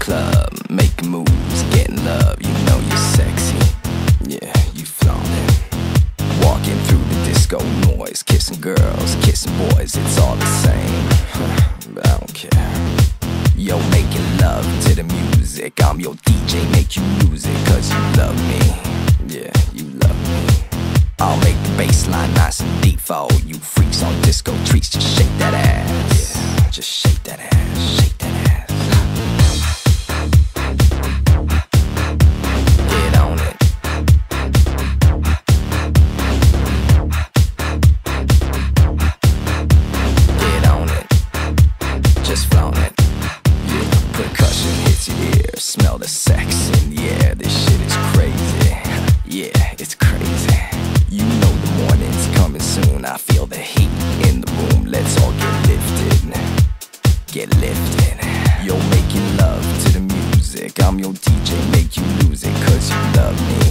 club, making moves, getting love. You know you're sexy, yeah, you flaunt it. Walking through the disco noise, kissing girls, kissing boys, it's all the same. But I don't care. Yo, making love to the music, I'm your DJ, make you lose it, cause you love me, yeah, you love me. I'll make the bass line nice and deep for all you freaks on disco treats. Just shake that ass, yeah, just shake that ass, shake that ass. Get on it. Get on it. Just flaunt it. Yeah, percussion hits your ear, smell the sex in the air. This shit is crazy, yeah, it's crazy. You know the morning's coming soon, I feel the heat in the room. Let's all get lifted, get lifted. You're making love to the music, I'm your DJ, make you lose it, cause you love me.